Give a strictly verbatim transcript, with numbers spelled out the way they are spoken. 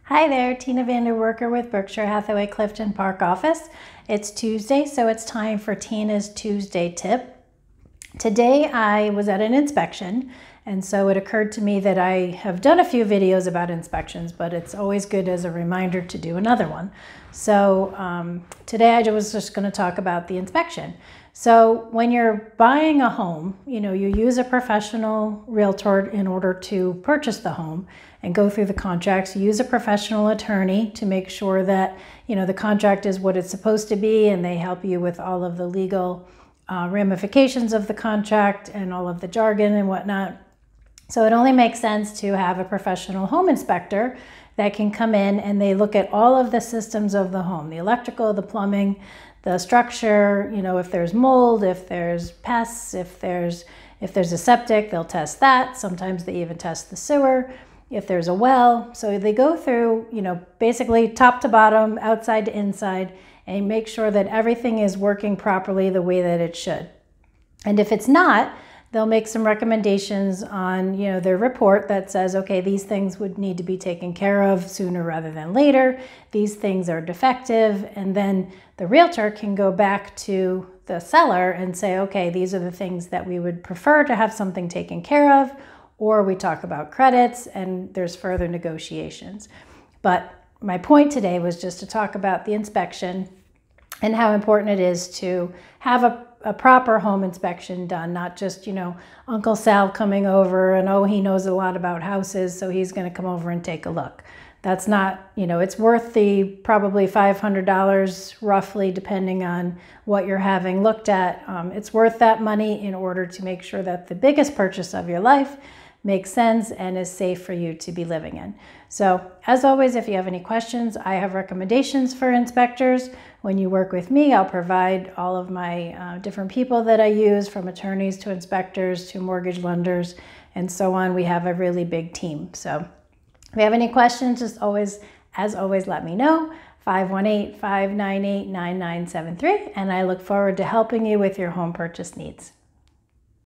Hi there, Tina Vanderwerker with Berkshire Hathaway Clifton Park office. It's Tuesday, so it's time for Tina's Tuesday tip. Today I was at an inspection, and so it occurred to me that I have done a few videos about inspections, but it's always good as a reminder to do another one. So um, today I was just going to talk about the inspection. So when you're buying a home, you know, you use a professional realtor in order to purchase the home and go through the contracts. You use a professional attorney to make sure that, you know, the contract is what it's supposed to be, and they help you with all of the legal uh, ramifications of the contract and all of the jargon and whatnot. So it only makes sense to have a professional home inspector that can come in and they look at all of the systems of the home, the electrical, the plumbing, the structure, you know, if there's mold, if there's pests, if there's if there's a septic, they'll test that. Sometimes they even test the sewer, if there's a well. So they go through, you know, basically top to bottom, outside to inside, and make sure that everything is working properly the way that it should. And if it's not, they'll make some recommendations on, you know, their report that says, okay, these things would need to be taken care of sooner rather than later. These things are defective. And then the realtor can go back to the seller and say, okay, these are the things that we would prefer to have something taken care of, or we talk about credits and there's further negotiations. But my point today was just to talk about the inspection and how important it is to have a a proper home inspection done, not just, you know, Uncle Sal coming over and, oh, he knows a lot about houses, so he's going to come over and take a look. That's not, you know, it's worth the probably five hundred dollars roughly, depending on what you're having looked at. Um, it's worth that money in order to make sure that the biggest purchase of your life makes sense and is safe for you to be living in. So as always, if you have any questions, I have recommendations for inspectors. When you work with me, I'll provide all of my uh, different people that I use, from attorneys to inspectors to mortgage lenders and so on. We have a really big team. So if you have any questions, just always, as always, let me know. five one eight, five nine eight, nine nine seven three, and I look forward to helping you with your home purchase needs.